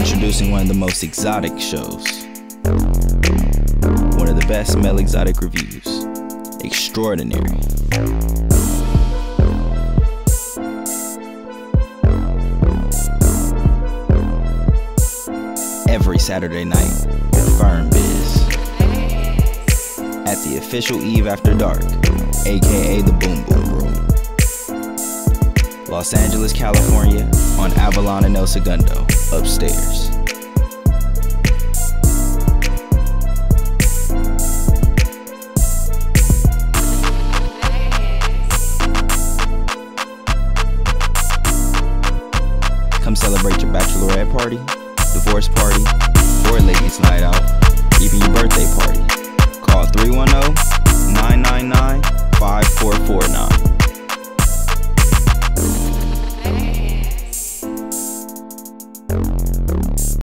Introducing one of the most exotic shows. One of the best male exotic reviews. Extraordinary. Every Saturday night with Firm Biz. At the official Eve After Dark, aka the Boom Boom Room. Los Angeles, California, on Avalon and El Segundo, upstairs. Come celebrate your bachelorette party, divorce party, or ladies' night out, even your birthday party. Call 310-999-5449.